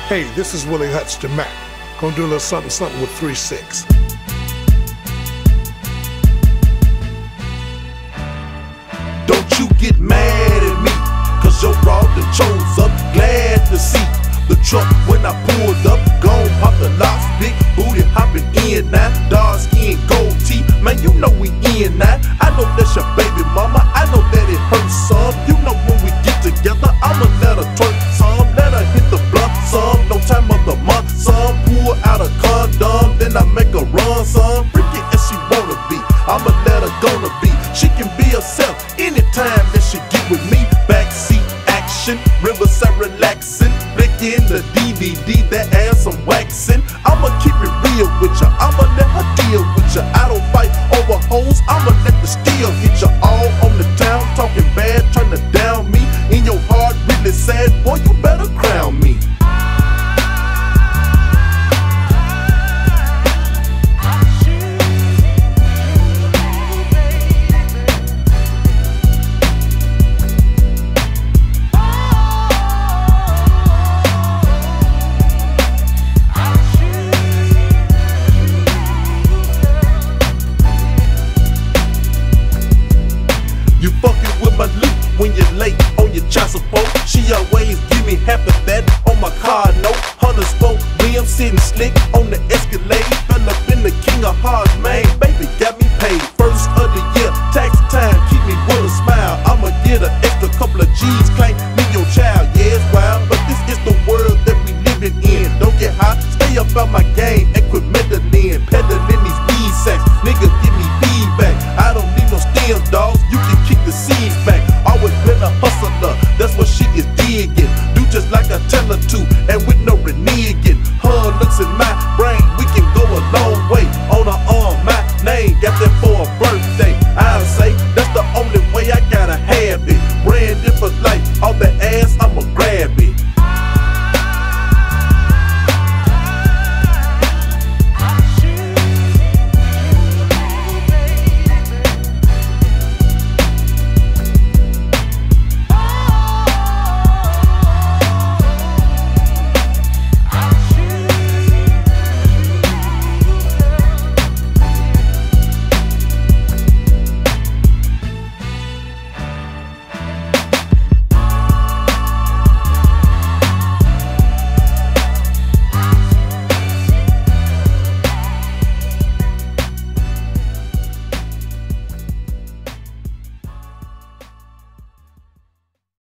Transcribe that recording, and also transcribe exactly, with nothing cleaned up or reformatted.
Hey, this is Willie Hutchinson Mac. Gonna do a little something something with three six. Don't you get mad at me, cause your raw done chose up. Glad to see the truck when I pulled up. Gone pop the locks, big booty hopping in now. Dark skin, gold teeth, man, you know we in now. I know that's your baby mama, I know that it hurts some. You know when we get together, I'ma let her twerk some. Let her hit the blunt some, no time of the month some. Pull out a condom, then I make her run some. Freaky as she wanna be, I'ma let her gonna be. She can be herself anytime that she get with me. Backseat action, riverside relaxing, flicking the D V D that has some waxing. I'ma keep it real with ya, I'ma let her deal with ya. I don't fight over hoes, I'ma let the steel hit ya. All on the town, talking bad, trying to down me. In your heart, really